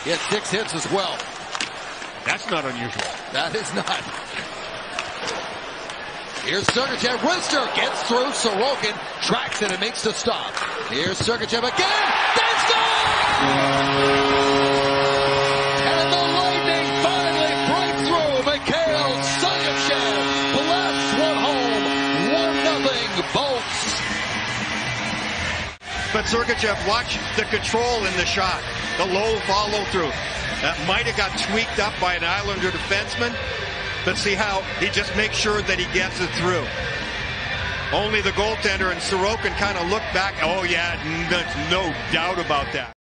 He had 6 hits as well. That's not unusual. That is not. Here's Sergachev. Rister gets through. Sorokin tracks it and makes the stop. Here's Sergachev again. They score! And the Lightning finally break through. Mikhail Sergachev blasts one home. 1-0 Bolts. But Sergachev, watch the control in the shot. The low follow through. That might have got tweaked up by an Islander defenseman. But see how he just makes sure that he gets it through. Only the goaltender and Sorokin kind of look back. Oh, yeah, there's no doubt about that.